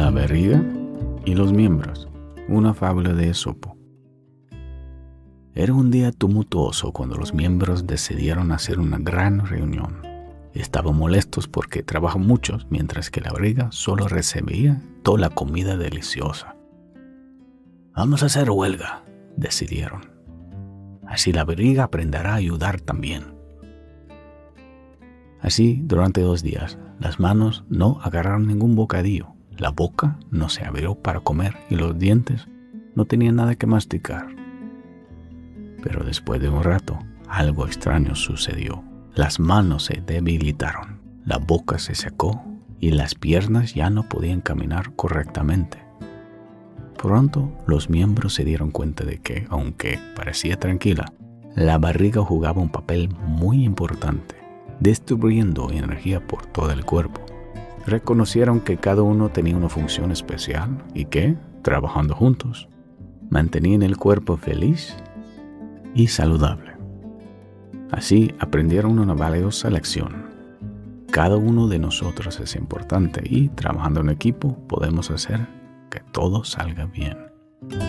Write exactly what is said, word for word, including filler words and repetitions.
La barriga y los miembros, una fábula de Esopo. Era un día tumultuoso cuando los miembros decidieron hacer una gran reunión. Estaban molestos porque trabajan muchos, mientras que la barriga solo recibía toda la comida deliciosa. Vamos a hacer huelga, decidieron. Así la barriga aprenderá a ayudar también. Así, durante dos días, las manos no agarraron ningún bocadillo, la boca no se abrió para comer y los dientes no tenían nada que masticar. Pero después de un rato, algo extraño sucedió. Las manos se debilitaron, la boca se secó y las piernas ya no podían caminar correctamente. Pronto, los miembros se dieron cuenta de que, aunque parecía tranquila, la barriga jugaba un papel muy importante, distribuyendo energía por todo el cuerpo. Reconocieron que cada uno tenía una función especial y que, trabajando juntos, mantenían el cuerpo feliz y saludable. Así aprendieron una valiosa lección. Cada uno de nosotros es importante y, trabajando en equipo, podemos hacer que todo salga bien.